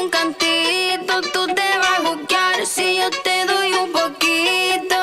un cantito, tú te vas a juzgar si yo te doy un poquito.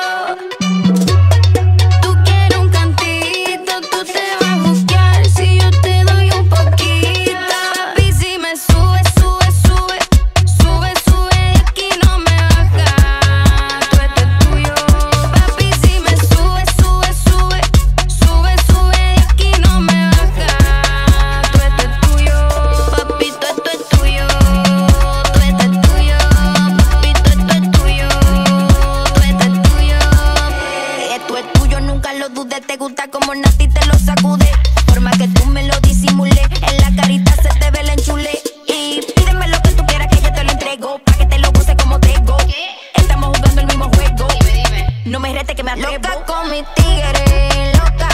Tú quieres un cantito, tú te vas a juzgar si yo te doy un poquito. Papi, si me sube, sube, sube, sube, sube, de aquí no me baja. Tú esto es tuyo. Papi, si me sube, sube, sube, sube, sube, de aquí no me baja. Tú esto es tuyo. Papi, tú esto es tuyo. Tú esto es tuyo. Papi, tú esto es tuyo. Tú esto es tuyo. Esto es tuyo, nunca lo dudes. Te gusta como Nati te lo sacude. Forma que tú me lo disimulé. En la carita se te ve el enchule. Y pídeme lo que tú quieras que yo te lo entrego. Pa' que te lo goce como Tego. Estamos jugando el mismo juego. No me rete que me atrevo. Loca con mi tigre, loca